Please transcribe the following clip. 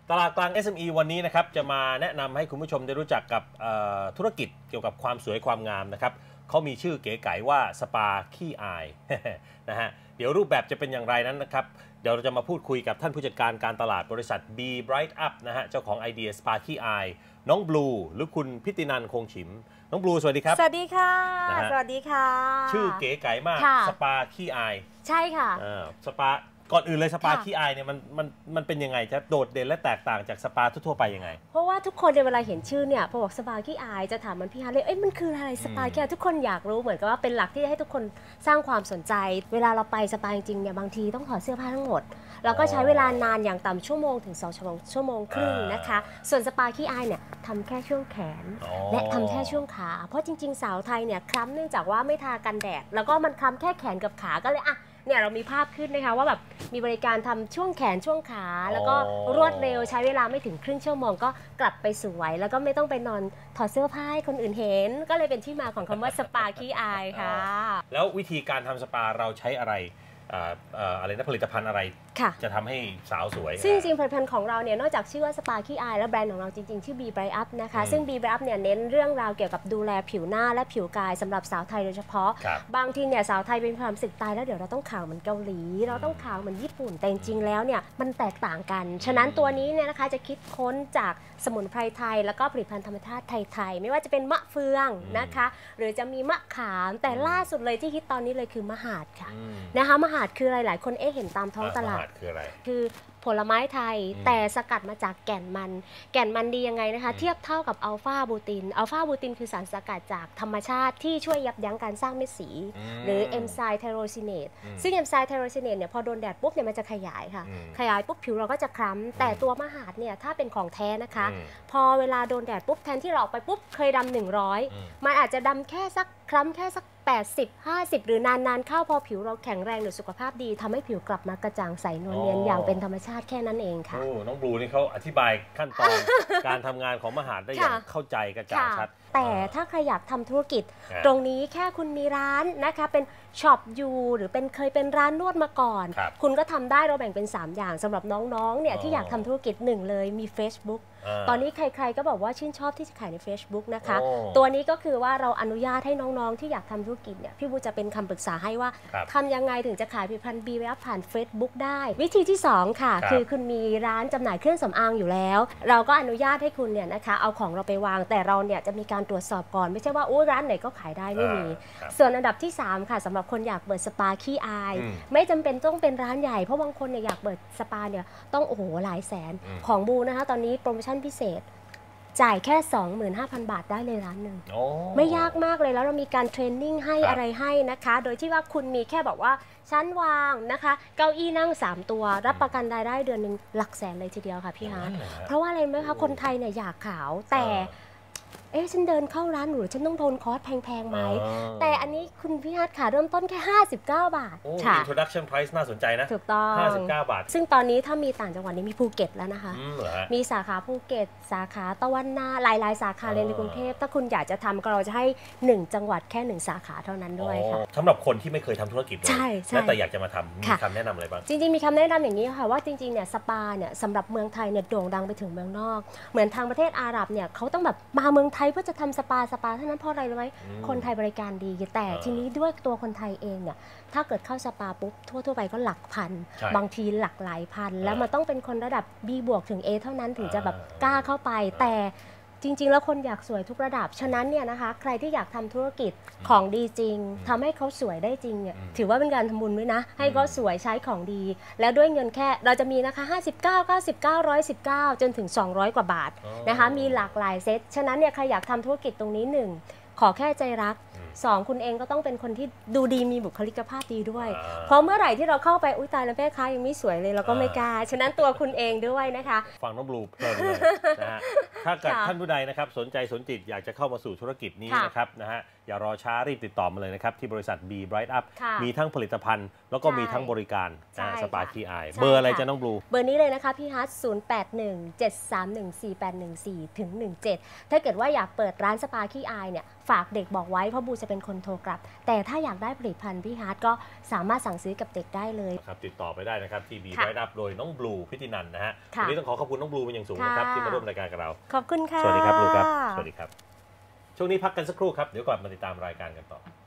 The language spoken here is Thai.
ตลาดกลาง SME วันนี้นะครับจะมาแนะนำให้คุณผู้ชมได้รู้จักกับธุรกิจเกี่ยวกับความสวยความงามนะครับเขามีชื่อเก๋ไก๋ว่าสปาขี้อาย นะฮะเดี๋ยวรูปแบบจะเป็นอย่างไรนั้นนะครับเดี๋ยวเราจะมาพูดคุยกับท่านผู้จัดการการตลาดบริษัท B Bright Up นะฮะเจ้าของไอเดียสปาขี้อายน้องบลูหรือคุณพิตินันท์คงฉิมน้องบลูสวัสดีครับสวัสดีค่ะสวัสดีค่ะชื่อเก๋ไก๋มากสปาขี้อายใช่ค่ะสปาก่อนอื่นเลยสปาขี้อายเนี่ยมันเป็นยังไงจะโดดเด่นและแตกต่างจากสปาทั่วไปยังไงเพราะว่าทุกคนในเวลาเห็นชื่อเนี่ยพอบอกสปาขี้อายจะถามมันพี่ฮาร์เลยมันคืออะไรสปาขี้อายทุกคนอยากรู้เหมือนกับว่าเป็นหลักที่ให้ทุกคนสร้างความสนใจเวลาเราไปสปาจริงๆเนี่ยบางทีต้องถอดเสื้อผ้าทั้งหมดแล้วก็ใช้เวลานานอย่างต่ำชั่วโมงถึง2 ชั่วโมงครึ่งนะคะส่วนสปาขี้อายเนี่ยทำแค่ช่วงแขนและทำแค่ช่วงขาเพราะจริงๆสาวไทยเนี่ยคล้ำเนื่องจากว่าไม่ทากันแดดแล้วก็มันคล้ำแค่แขนกับขาก็เลยเนี่ยเรามีภาพขึ้นนะคะว่าแบบมีบริการทำช่วงแขนช่วงขาแล้วก็รวดเร็วใช้เวลาไม่ถึงครึ่งชั่วโมงก็กลับไปสวยแล้วก็ไม่ต้องไปนอนถอดเสื้อผ้าให้คนอื่นเห็นก็เลยเป็นที่มาของคำว่าสปาขี้อายค่ะแล้ววิธีการทำสปาเราใช้อะไรนะผลิตภัณฑ์อะไรจะทำให้สาวสวยซึ่งจริงๆผลิตภัณฑ์ของเราเนี่ยนอกจากชื่อว่าสปาขี้อายแล้วแบรนด์ของเราจริงๆชื่อ B Bright Up นะคะซึ่ง B Bright Up เนี่ยเน้นเรื่องราวเกี่ยวกับดูแลผิวหน้าและผิวกายสำหรับสาวไทยโดยเฉพาะบางทีเนี่ยสาวไทยเป็นความสึกตายแล้วเดี๋ยวเราต้องขาวเหมือนเกาหลีเราต้องขาวเหมือนญี่ปุ่นแต่จริงๆแล้วเนี่ยมันแตกต่างกันฉะนั้นตัวนี้เนี่ยนะคะจะคิดค้นจากสมุนไพรไทยแล้วก็ผลิตภัณฑ์ธรรมชาติไทยๆไม่ว่าจะเป็นมะเฟืองนะคะหรือจะมีมะขามแต่ล่าสุดเลยที่ฮิตตอนนี้เลยคือมะหาดค่ะนะคะมะหาดคืออะไรหลายคนเห็นตามท้องตลาดคือผลไม้ไทยแต่สกัดมาจากแก่นมันดียังไงนะคะเทียบเท่ากับอัลฟาบูตินคือสารสกัดจากธรรมชาติที่ช่วยยับยั้งการสร้างเม็ดสีหรือเอนไซม์ไทโรซิเนตซึ่งเอนไซม์ไทโรซิเนตเนี่ยพอโดนแดดปุ๊บเนี่ยมันจะขยายค่ะขยายปุ๊บผิวเราก็จะคล้ำแต่ตัวมหาดเนี่ยถ้าเป็นของแท้นะคะพอเวลาโดนแดดปุ๊บแทนที่เราออกไปปุ๊บเคยดำ100มันอาจจะดำแค่สักคล้ำแค่สัก80 50หรือนานๆเข้าพอผิวเราแข็งแรงหรือสุขภาพดีทำให้ผิวกลับมากระจ่างใสนวลเนียนอย่างเป็นธรรมชาติแค่นั้นเองค่ะน้องบลูนี่เขาอธิบายขั้นตอนการทำงานของมหาดได้อย่างเข้าใจกระจ่างชัดแต่ถ้าใครอยากทำธุรกิจตรงนี้แค่คุณมีร้านนะคะเป็นช็อปอยู่หรือเคยเป็นร้านนวดมาก่อนคุณก็ทำได้เราแบ่งเป็น3อย่างสำหรับน้องๆเนี่ยที่อยากทำธุรกิจ1เลยมี Facebook ตอนนี้ใครๆก็บอกว่าชื่นชอบที่จะขายใน Facebook นะคะตัวนี้ก็คือว่าเราอนุญาตให้น้องๆที่อยากทำธุรกิจเนี่ยพี่บูจะเป็นคำปรึกษาให้ว่าทำยังไงถึงจะขายผลิตภัณฑ์ B Bright Up ผ่าน Facebook ได้วิธีที่2ค่ะคือคุณมีร้านจำหน่ายเครื่องสำอางอยู่แล้วเราก็อนุญาตให้คุณเนี่ยนะคะเอาของเราไปวางแต่เราเนี่ยจะมีการตรวจสอบก่อนไม่ใช่ว่าร้านไหนก็ขายได้ไม่มีส่วนอันดับที่3ค่ะสำหรับคนอยากเปิดสปาขี้อายไม่จำเป็นต้องเป็นร้านใหญ่เพราะบางคนเนี่ยอยากเปิดสปาเนี่ยต้องหลายแสนของบูนะคะตอนนี้โปรโมชั่นพิเศษจ่ายแค่ 25,000 บาทได้เลยร้านหนึ่งไม่ยากมากเลยแล้วเรามีการเทรนนิ่งให้อะไรให้นะคะโดยที่ว่าคุณมีแค่บอกว่าชั้นวางนะคะเก้าอี้นั่ง3ตัวรับประกันรายได้เดือนหนึ่งหลักแสนเลยทีเดียวค่ะพี่ฮาร์ทเพราะว่าอะไรไหมคะคนไทยเนี่ยอยากขาวแต่ฉันเดินเข้าร้านหนูฉันต้องโดนคอร์สแพงๆไหมแต่อันนี้คุณพี่ฮาร์ทค่ะเริ่มต้นแค่59 บาทค่ะ Introduction Price น่าสนใจนะถูกต้อง 59 บาทซึ่งตอนนี้ถ้ามีต่างจังหวัดนี้มีภูเก็ตแล้วนะคะมีสาขาภูเก็ตสาขาตะวันนาหลายๆสาขาเลยในกรุงเทพถ้าคุณอยากจะทำก็เราจะให้1จังหวัดแค่1สาขาเท่านั้นด้วยค่ะสำหรับคนที่ไม่เคยทำธุรกิจเลยแต่อยากจะมาทำมีคำแนะนำอะไรบ้างจริงๆมีคำแนะนำอย่างนี้ค่ะว่าจริงๆเนี่ยสปาเนี่ยสำหรับเมืองไทยเนี่ยโด่งดังไปถึงเมืองนอกเหมือนทางประเทศอาหรับเนี่ยเขาต้องแบบมาเมืองไทยเพื่อจะทำสปาเท่านั้นเพราะอะไรรู้ไหมคนไทยบริการดีแต่ทีนี้ด้วยตัวคนไทยเองเนี่ยถ้าเกิดเข้าสปาปุ๊บทั่วไปก็หลักพันบางทีหลักหลายพันแล้วมันต้องเป็นคนระดับ B บวกถึง A เท่านั้นถึงจะแบบกล้าเข้าไปแต่จริงๆแล้วคนอยากสวยทุกระดับฉะนั้นเนี่ยนะคะใครที่อยากทำธุรกิจของดีจริงทำให้เขาสวยได้จริงเนี่ยถือว่าเป็นการทำบุญด้วยนะให้เขาสวยใช้ของดีแล้วด้วยเงินแค่เราจะมีนะคะ59 99 119จนถึง200กว่าบาทนะคะมีหลากหลายเซตฉะนั้นเนี่ยใครอยากทำธุรกิจตรงนี้1ขอแค่ใจรัก2คุณเองก็ต้องเป็นคนที่ดูดีมีบุคลิกภาพดีด้วยเพราะเมื่อไหร่ที่เราเข้าไปอุ้ยตายแล้วแม่ค้ายังไม่สวยเลยเราก็ไม่กล้าฉะนั้นตัวคุณเองด้วยนะคะฟังน้องบลูเพลินเลยนะฮะถ้าเกิดท่านผู้ใดนะครับสนใจสนจิตอยากจะเข้ามาสู่ธุรกิจนี้นะครับนะฮะอย่ารอช้ารีบติดต่อมาเลยนะครับที่บริษัท B Bright Up ค่ะมีทั้งผลิตภัณฑ์แล้วก็ใช่มีทั้งบริการใช่สปาค่ะขี้อายใช่เบอร์อะไรค่ะจะน้องบลูเบอร์นี้เลยนะคะพี่ฮัท0817314814ถึง17ถ้าเกิดว่าอยากเปิดร้านสปาขี้อายเนี่ยฝากเด็กบอกไว้เพราะบูจะเป็นคนโทรกลับ แต่ถ้าอยากได้ผลิตภัณฑ์พี่ฮัทก็สามารถสั่งซื้อกับเด็กได้เลยครับติดต่อไปได้นะครับที่ B ค่ะ Bright Up โดยน้องบลูพิตินันท์นะฮะค่ะวันนี้ต้องขอบคุณน้องบลูเป็นอย่างสูงนะครับค่ะที่มาร่วมรายการกับเราขอบคุณค่ะสวัสดีครับบลูครับสวัสดีครับช่วงนี้พักกันสักครู่ครับเดี๋ยวก่อนมาติดตามรายการกันต่อ